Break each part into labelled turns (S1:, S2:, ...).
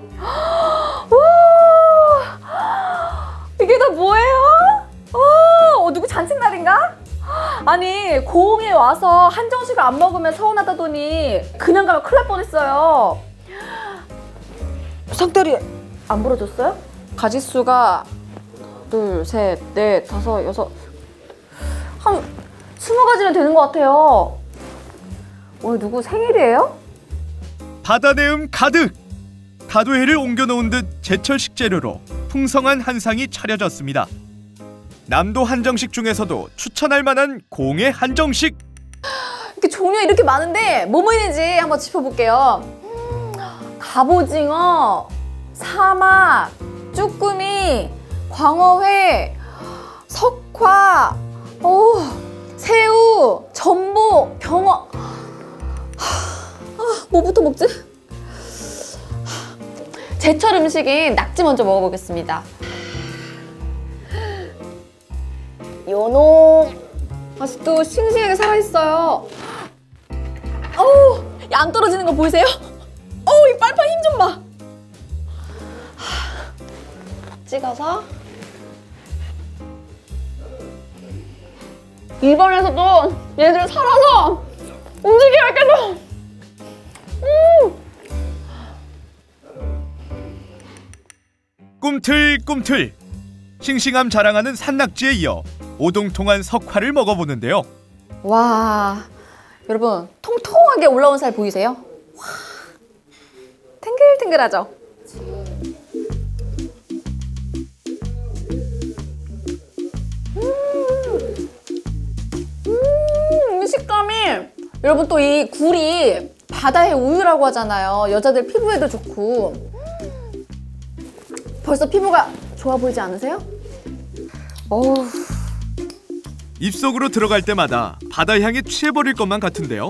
S1: 이게 다 뭐예요? 누구 잔칫날인가? 아니 고흥에 와서 한정식을 안 먹으면 서운하다더니 그냥 가면 큰일 날 뻔했어요. 상다리 안 부러졌어요? 가짓수가 2, 3, 4, 5, 6 한 20가지는 되는 것 같아요. 오늘 누구 생일이에요?
S2: 바다 내음 가득! 다도해를 옮겨놓은 듯 제철 식재료로 풍성한 한상이 차려졌습니다. 남도 한정식 중에서도 추천할 만한 고흥의 한정식!
S1: 이렇게 종류가 이렇게 많은데 뭐뭐 있는지 한번 짚어볼게요. 갑오징어, 사막, 쭈꾸미, 광어회, 석화, 새우, 전복, 병어. 뭐부터 먹지? 제철 음식인 낙지 먼저 먹어보겠습니다. 연어 아직도 싱싱하게 살아있어요. 안 떨어지는 거 보이세요? 이 빨판 힘 좀 봐. 찍어서 입안에서도 얘들 살아서 움직여요 계속.
S2: 꿈틀꿈틀! 싱싱함 자랑하는 산낙지에 이어 오동통한 석화를 먹어보는데요.
S1: 와, 여러분 통통하게 올라온 살 보이세요? 와, 탱글탱글하죠? 식감이, 여러분 또 이 굴이 바다의 우유라고 하잖아요. 여자들 피부에도 좋고. 벌써 피부가 좋아 보이지 않으세요?
S2: 입속으로 들어갈 때마다 바다 향에 취해버릴 것만 같은데요.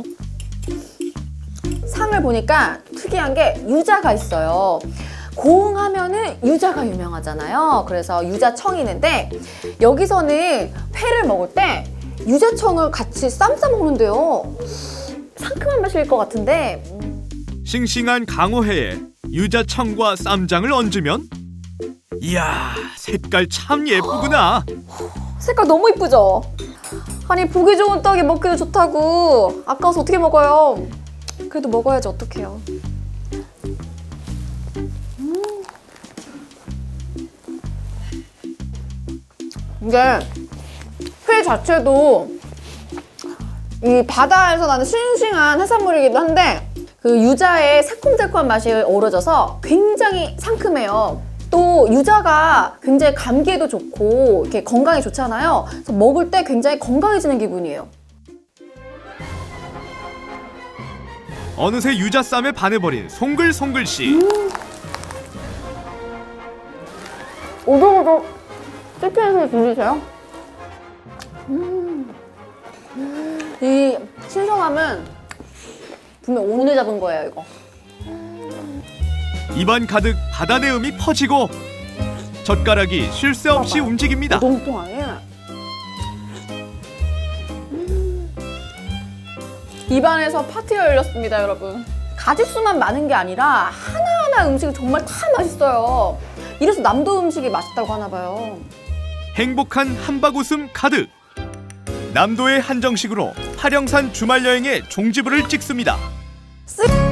S1: 상을 보니까 특이한 게 유자가 있어요. 고흥 하면은 유자가 유명하잖아요. 그래서 유자청이 있는데 여기서는 회를 먹을 때 유자청을 같이 쌈 싸 먹는데요. 상큼한 맛일 것 같은데.
S2: 싱싱한 강어회에 유자청과 쌈장을 얹으면 이야, 색깔 참 예쁘구나.
S1: 색깔 너무 이쁘죠? 아니 보기 좋은 떡이 먹기도 좋다고 아까워서 어떻게 먹어요? 그래도 먹어야지 어떡해요. 이게 회 자체도 이 바다에서 나는 싱싱한 해산물이기도 한데 그 유자의 새콤달콤한 맛이 어우러져서 굉장히 상큼해요. 또 유자가 굉장히 감기에도 좋고 이렇게 건강에 좋잖아요. 그래서 먹을 때 굉장히 건강해지는 기분이에요.
S2: 어느새 유자쌈에 반해버린 송글송글씨.
S1: 오독오독 씹히면서 들리세요? 이 신선함은 분명 오늘 잡은 거예요, 이거.
S2: 입안 가득 바다 내음이 퍼지고 젓가락이 쉴 새 없이 움직입니다.
S1: 오동통하게. 입안에서 파티가 열렸습니다, 여러분. 가짓수만 많은 게 아니라 하나하나 음식이 정말 다 맛있어요. 이래서 남도 음식이 맛있다고 하나 봐요.
S2: 행복한 한박웃음 가득! 남도의 한정식으로 화령산 주말 여행에 종지부를 찍습니다.